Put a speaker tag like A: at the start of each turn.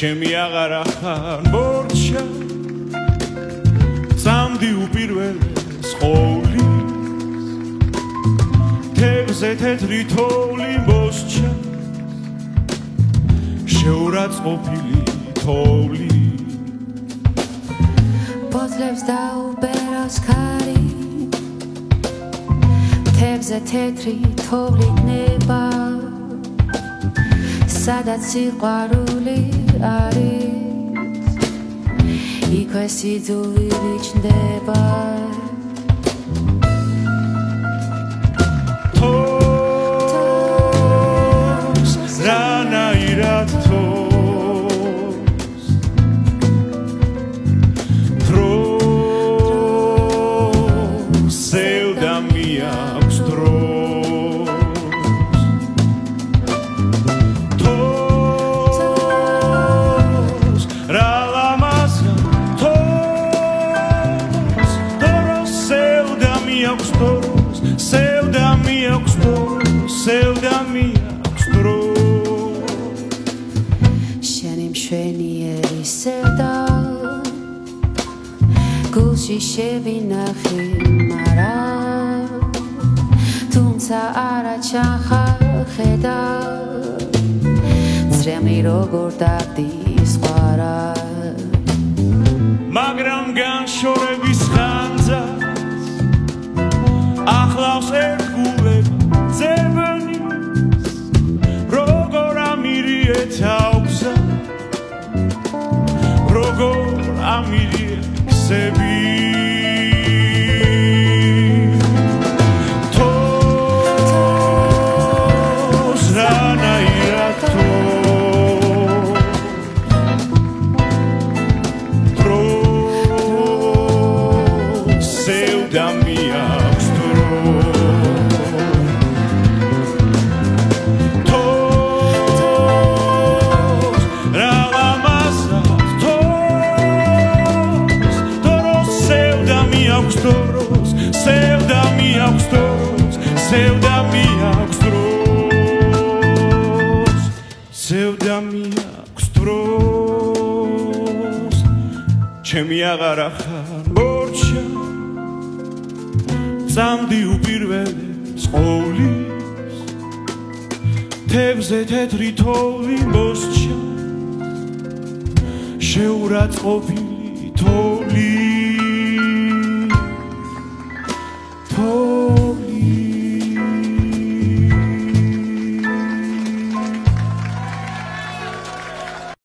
A: ჩემი აღარ ახარ მორჩა წამდი უპირველეს ყოვლის თევზე თეთრი თოვლი მოსჩა შეურაცხყოფილი თოვლი
B: პოძლებს დაუბერავს ქარი თევზე თეთრი თოვლი ნება სადაც სიყვარული არის იქვე სიძულვილი ჩნდება
A: თოს რანაირად თოს დროს სევდა მიაქვს დროს თოს რა ლამაზა თოს დროს სევდა მიაქვს დროს სევდა მიაქვს დროს სევდა მიაქვს დროს
B: შენი მშვენიერი სევდა გულში შევინახე მარა თუმცა არა ჩახარხედა ძრემლი როგორ დაგდის ყვარა
A: მაგრამ განშორების ხანძარს ახლავს ერთგულება ძებნის როგორ ამირიე თავგზა როგორ ამირიე ქსები თოს რანაირად დროს სევდა მიაქვს თოს რა ლამაზა თოს დროს სევდა მიაქვს დროს სევდა მიაქვს დროს სევდა მიაქვს დროს სევდა მიაქვს დროს ჩემი აღარ ახარ მორჩა წამდი უპირველეს ყოვლის თევზე თეთრი თოვლი მოსჩა შეურაცხყოფილი თოვლი